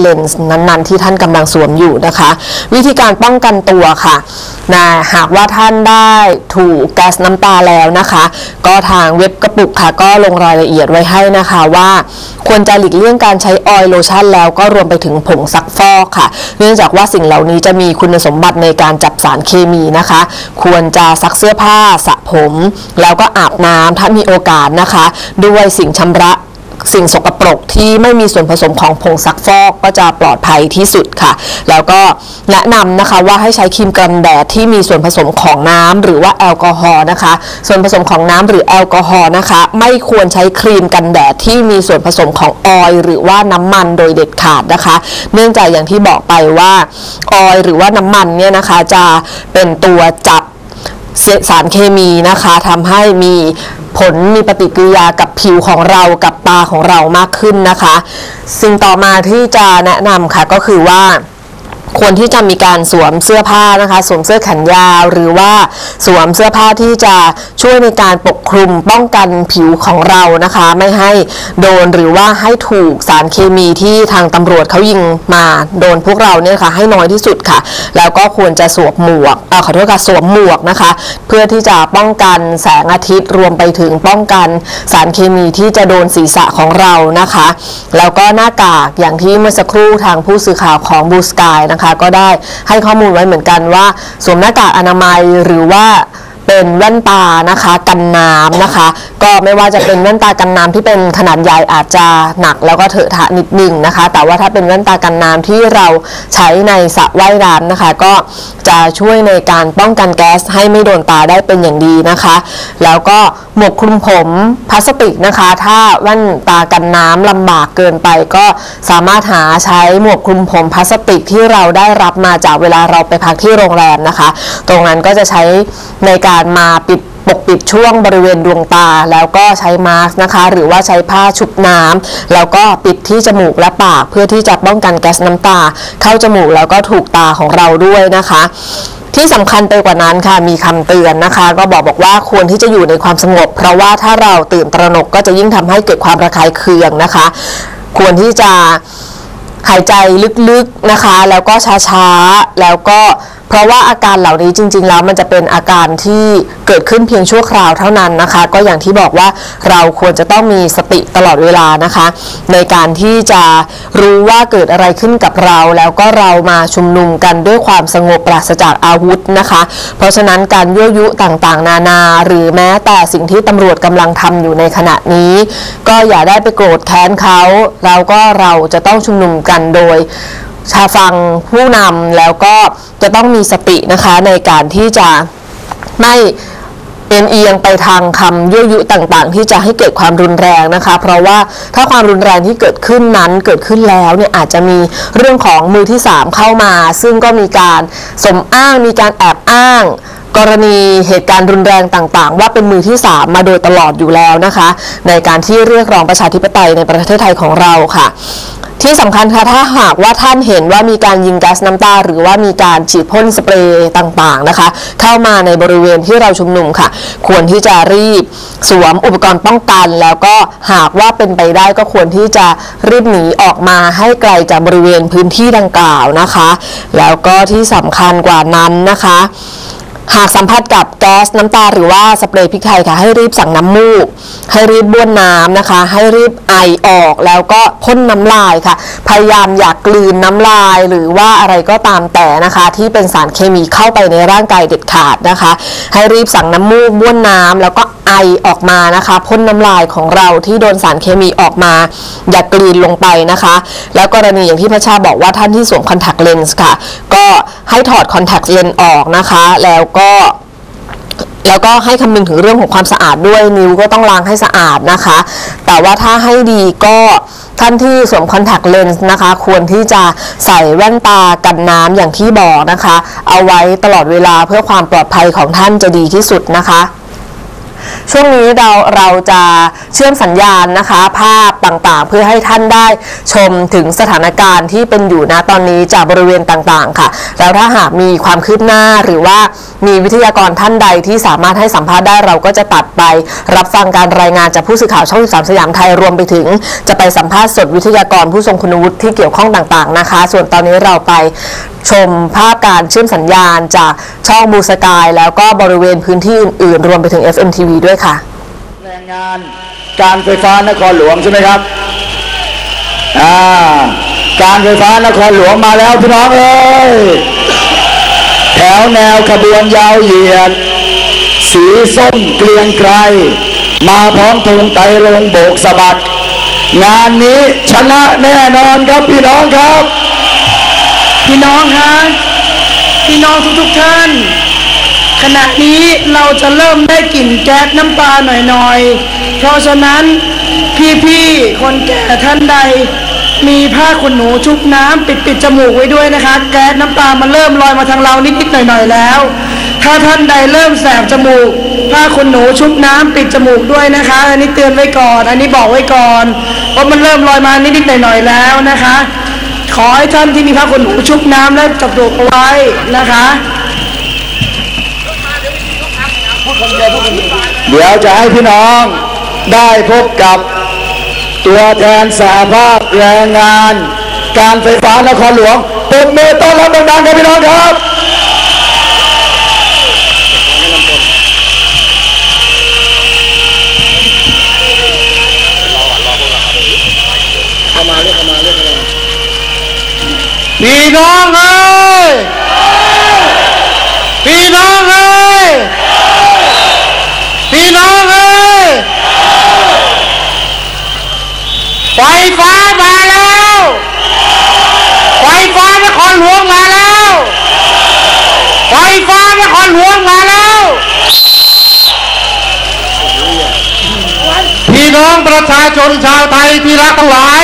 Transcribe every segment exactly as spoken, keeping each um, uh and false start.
เลนส์นั้นๆที่ท่านกำลังสวมอยู่นะคะวิธีการป้องกันตัวค่ะนะหากว่าท่านได้ถูกแก๊สน้ำตาแล้วนะคะก็ทางเว็บกระปุกค่ะก็ลงรายละเอียดไว้ให้นะคะว่าควรจะหลีกเลี่ยงการใช้ออยล์โลชั่นแล้วก็รวมไปถึงผงซักฟอกค่ะเนื่องจากว่าสิ่งเหล่านี้จะมีคุณสมบัติในการจับสารเคมีนะคะควรจะซักเสื้อผ้าสระผมแล้วก็อาบน้ำถ้ามีโอกาสนะคะด้วยสิ่งชำระสิ่งสกปรกที่ไม่มีส่วนผสมของผงซักฟอกก็จะปลอดภัยที่สุดค่ะแล้วก็แนะนำนะคะว่าให้ใช้ครีมกันแดดที่มีส่วนผสมของน้ำหรือว่าแอลกอฮอล์นะคะส่วนผสมของน้ำหรือแอลกอฮอล์นะคะไม่ควรใช้ครีมกันแดดที่มีส่วนผสมของออยล์หรือว่าน้ำมันโดยเด็ดขาดนะคะเนื่องจากอย่างที่บอกไปว่าออยล์หรือว่าน้ำมันเนี่ยนะคะจะเป็นตัวจับสารเคมีนะคะทำให้มีผลมีปฏิกิริยากับผิวของเรากับตาของเรามากขึ้นนะคะสิ่งต่อมาที่จะแนะนำค่ะก็คือว่าควรที่จะมีการสวมเสื้อผ้านะคะสวมเสื้อแขนยาวหรือว่าสวมเสื้อผ้าที่จะช่วยในการปกคลุมป้องกันผิวของเรานะคะไม่ให้โดนหรือว่าให้ถูกสารเคมีที่ทางตำรวจเขายิงมาโดนพวกเราเนี่ยค่ะให้น้อยที่สุดค่ะแล้วก็ควรจะสวมหมวกเอ่อขอโทษค่ะสวมหมวกนะคะเพื่อที่จะป้องกันแสงอาทิตย์รวมไปถึงป้องกันสารเคมีที่จะโดนศีรษะของเรานะคะแล้วก็หน้ากากอย่างที่เมื่อสักครู่ทางผู้สื่อข่าวของบูสกายนะคะก็ได้ให้ข้อมูลไว้เหมือนกันว่าสวมหน้ากากอนามัยหรือว่าเป็นแว่นตานะคะกันน้ำนะคะก็ไม่ว่าจะเป็นแว่นตากันน้ำที่เป็นขนาดใหญ่อาจจะหนักแล้วก็เถอะทะนิดนึงนะคะแต่ว่าถ้าเป็นแว่นตากันน้ำที่เราใช้ในสระว่ายน้ำนะคะก็จะช่วยในการป้องกันแก๊สให้ไม่โดนตาได้เป็นอย่างดีนะคะแล้วก็หมวกคลุมผมพลาสติกนะคะถ้าแว่นตากันน้ำลำบากเกินไปก็สามารถหาใช้หมวกคลุมผมพลาสติกที่เราได้รับมาจากเวลาเราไปพักที่โรงแรมนะคะตรงนั้นก็จะใช้ในการมาปิดปกปิดช่วงบริเวณดวงตาแล้วก็ใช้มาสก์นะคะหรือว่าใช้ผ้าชุบน้ำแล้วก็ปิดที่จมูกและปากเพื่อที่จะป้องกันแก๊สน้ำตาเข้าจมูกแล้วก็ถูกตาของเราด้วยนะคะที่สำคัญไปกว่านั้นค่ะมีคำเตือนนะคะก็บอกบอกว่าควรที่จะอยู่ในความสงบเพราะว่าถ้าเราตื่นตระหนกก็จะยิ่งทำให้เกิดความระคายเคืองนะคะควรที่จะหายใจลึกๆนะคะแล้วก็ช้าๆแล้วก็เพราะว่าอาการเหล่านี้จริงๆแล้วมันจะเป็นอาการที่เกิดขึ้นเพียงชั่วคราวเท่านั้นนะคะก็อย่างที่บอกว่าเราควรจะต้องมีสติตลอดเวลานะคะในการที่จะรู้ว่าเกิดอะไรขึ้นกับเราแล้วก็เรามาชุมนุมกันด้วยความสงบปราศจากอาวุธนะคะเพราะฉะนั้นการยั่วยุต่างๆนานาหรือแม้แต่สิ่งที่ตำรวจกำลังทำอยู่ในขณะนี้ก็อย่าได้ไปโกรธแค้นเขาแล้วก็เราจะต้องชุมนุมกันโดยชาฟังผู้นำแล้วก็จะต้องมีสตินะคะในการที่จะไม่เอ็นเอียงไปทางคำยั่วยุต่างๆที่จะให้เกิดความรุนแรงนะคะเพราะว่าถ้าความรุนแรงที่เกิดขึ้นนั้นเกิดขึ้นแล้วเนี่ยอาจจะมีเรื่องของมือที่สามเข้ามาซึ่งก็มีการสมอ้างมีการแอบอ้างกรณีเหตุการณ์รุนแรงต่างๆว่าเป็นมือที่สามมาโดยตลอดอยู่แล้วนะคะในการที่เรียกร้องประชาธิปไตยในประเทศไทยของเราค่ะที่สำคัญค่ะถ้าหากว่าท่านเห็นว่ามีการยิงแก๊สน้ำตาหรือว่ามีการฉีดพ่นสเปรย์ต่างๆนะคะเข้ามาในบริเวณที่เราชุมนุมค่ะควรที่จะรีบสวมอุปกรณ์ป้องกันแล้วก็หากว่าเป็นไปได้ก็ควรที่จะรีบหนีออกมาให้ไกลจากบริเวณพื้นที่ดังกล่าวนะคะแล้วก็ที่สำคัญกว่านั้นนะคะหากสัมผัสกับแก๊สน้ำตาหรือว่าสเปรย์พริกไทยค่ะให้รีบสั่งน้ำมูกให้รีบบ้วนน้ำนะคะให้รีบไอออกแล้วก็พ่นน้ำลายค่ะพยายามอย่ากลืนน้ำลายหรือว่าอะไรก็ตามแต่นะคะที่เป็นสารเคมีเข้าไปในร่างกายเด็ดขาดนะคะให้รีบสั่งน้ำมูกบ้วนน้ำแล้วก็ไอออกมานะคะพ่นน้ำลายของเราที่โดนสารเคมีออกมาอย่ากลืนลงไปนะคะแล้วกรณีอย่างที่พระชาบอกว่าท่านที่สวมคอนแทคเลนส์ค่ะก็ให้ถอดคอนแทคเลนส์ออกนะคะแล้วก็แล้วก็ให้คำนึงถึงเรื่องของความสะอาดด้วยนิ้วก็ต้องล้างให้สะอาดนะคะแต่ว่าถ้าให้ดีก็ท่านที่สวมคอนแทคเลนส์นะคะควรที่จะใส่แว่นตากันน้ำอย่างที่บอกนะคะเอาไว้ตลอดเวลาเพื่อความปลอดภัยของท่านจะดีที่สุดนะคะช่วงนี้เราเราจะเชื่อมสัญญาณนะคะภาพต่างๆเพื่อให้ท่านได้ชมถึงสถานการณ์ที่เป็นอยู่นะตอนนี้จากบริเวณต่างๆค่ะแล้วถ้าหากมีความคืบหน้าหรือว่ามีวิทยากรท่านใดที่สามารถให้สัมภาษณ์ได้เราก็จะตัดไปรับฟังการรายงานจากผู้สื่อข่าวช่องสิบสามสยามไทยรวมไปถึงจะไปสัมภาษณ์สดวิทยากรผู้ทรงคุณวุฒิที่เกี่ยวข้องต่างๆนะคะส่วนตอนนี้เราไปชมภาพการเชื่อมสัญญาณจากช่องบูสกายแล้วก็บริเวณพื้นที่อื่นๆรวมไปถึง เอฟ เอ็ม ที วี ด้วยค่ะแรงงานการไฟฟ้านครหลวงใช่ไหมครับอ่าการไฟฟ้านครหลวงมาแล้วพี่น้องเอ้ยแถวแนวขบวนยาวเหยียดสีส้มเกลียงไกรมาพร้อมธงไตรรงค์โบกสะบัดงานนี้ชนะแน่นอนครับพี่น้องครับพี่น้องครับพี่น้องทุกๆท่านขณะนี้เราจะเริ่มได้กลิ่นแก๊สน้ำตาหน่อยๆเพราะฉะนั้นพี่ๆคนแก่ท่านใดมีผ้าขนหนูชุบน้ำปิดปิดจมูกไว้ด้วยนะคะแก๊สน้ำตามันเริ่มลอยมาทางเรานิดๆหน่อยๆแล้วถ้าท่านใดเริ่มแสบจมูกผ้าขนหนูชุบน้ำปิดจมูกด้วยนะคะอันนี้เตือนไว้ก่อนอันนี้บอกไว้ก่อนเพราะมันเริ่มลอยมานิดๆหน่อยๆแล้วนะคะขอให้ท่านที่มีผ้าขนหนูชุบน้ำและจับตัวเอาไว้นะคะเดี๋ยวจะให้พี่น้องได้พบกับตัวแทนสหภาพแรงงานการไฟฟ้านครหลวงปรบมือต้อนรับดังๆครับพี่น้องครับเข้ามาเรียกเข้ามาเรียกเข้ามาพี่น้องเอ้ยพี่น้องเอ้ยพี่น้องเอ้ยไฟฟ้ามาแล้วไฟฟ้านครหลวงมาแล้วไฟฟ้านครหลวงมาแล้วพี่น้องประชาชนชาวไทยที่รักทั้งหลาย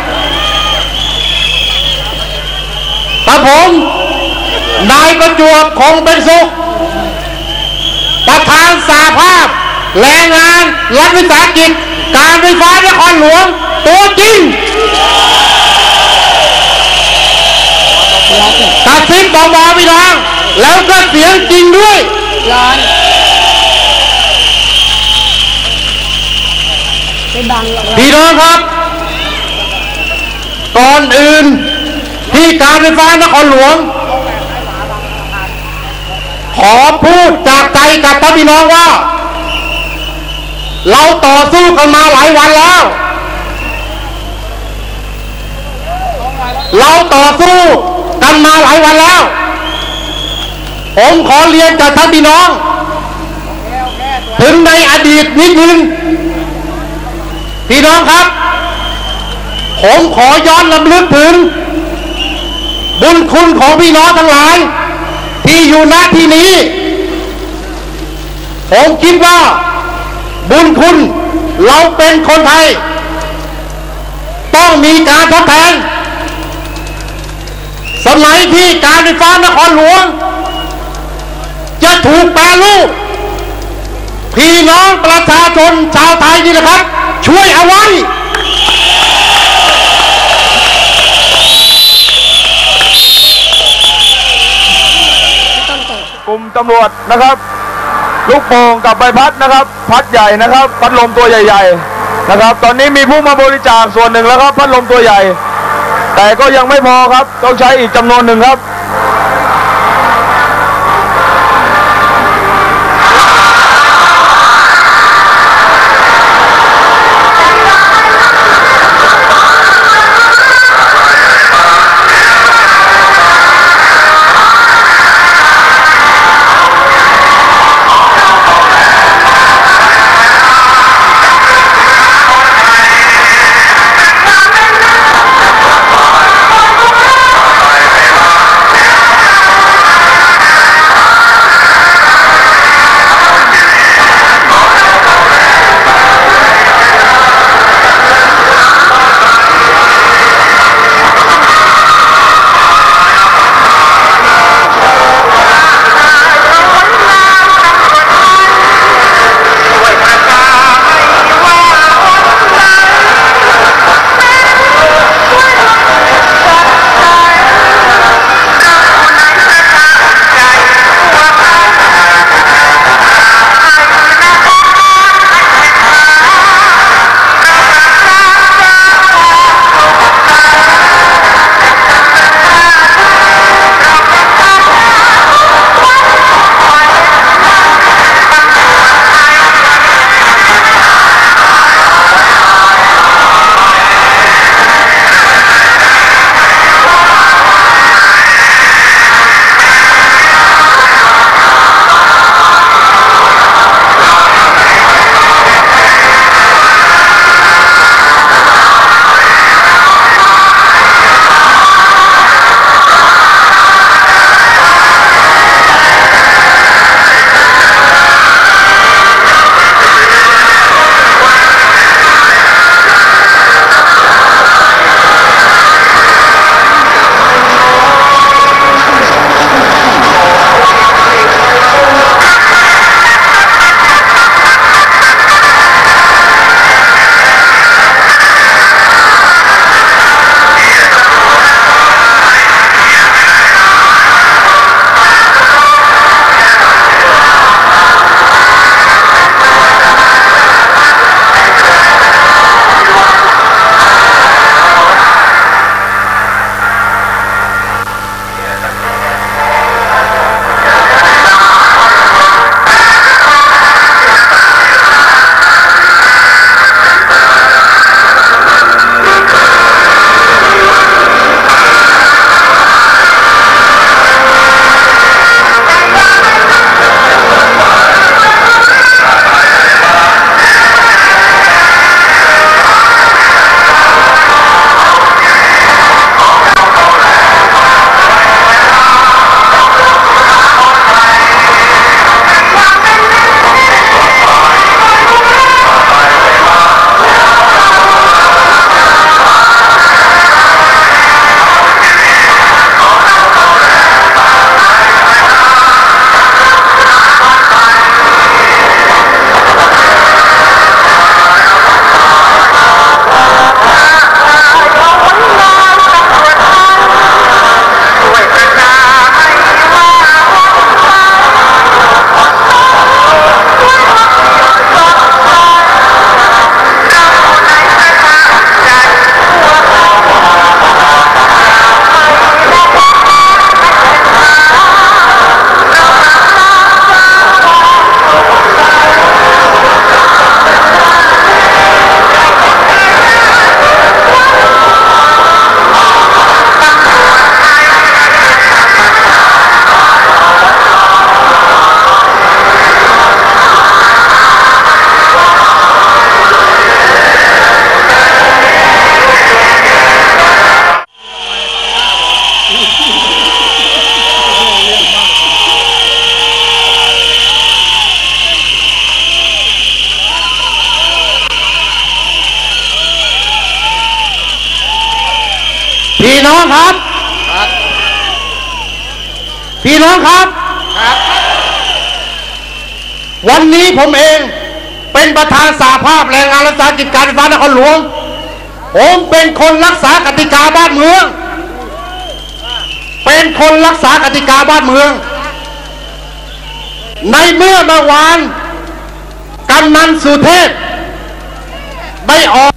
กับผมนายประจวบคงเป็นสุขประธานสหภาพแรงงานรัฐวิสาหกิจการไฟฟ้านครหลวงตัวจริงตัดสินบอกบอกพี่น้องแล้วก็เสียงจริงด้วยพี่น้องครับก่อนอื่นที่การไฟฟ้านครหลวงขอพูดจากใจกับพี่น้องว่าเราต่อสู้กันมาหลายวันแล้วเราต่อสู้กันมาหลายวันแล้วผมขอเรียนกับท่านพี่น้องถึงในอดีตนิดนึงพี่น้องครับผมขอย้อนรำลึกถึงบุญคุณของพี่น้องทั้งหลายที่อยู่ณที่นี้ผมคิดว่าบุญคุณเราเป็นคนไทยต้องมีการทดแทนสมัยที่การไฟฟ้านครหลวงจะถูกแปรรูปพี่น้องประชาชนชาวไทยนี่นะครับช่วยเอาไว้กลุ่มตำรวจนะครับลูกโป่งกับใบพัดนะครับพัดใหญ่นะครับพัดลมตัวใหญ่ๆนะครับตอนนี้มีผู้มาบริจาคส่วนหนึ่งแล้วครับพัดลมตัวใหญ่แต่ก็ยังไม่พอครับต้องใช้อีกจำนวนหนึ่งครับน้องครับพี่น้องครับวันนี้ผมเองเป็นประธานสหภาพแรงงานและสาหกิจการไฟฟ้านครหลวงผมเป็นคนรักษากติกาบ้านเมืองเป็นคนรักษากติกาบ้านเมืองในเมื่อเมื่อวานกำนันสุเทพได้ออก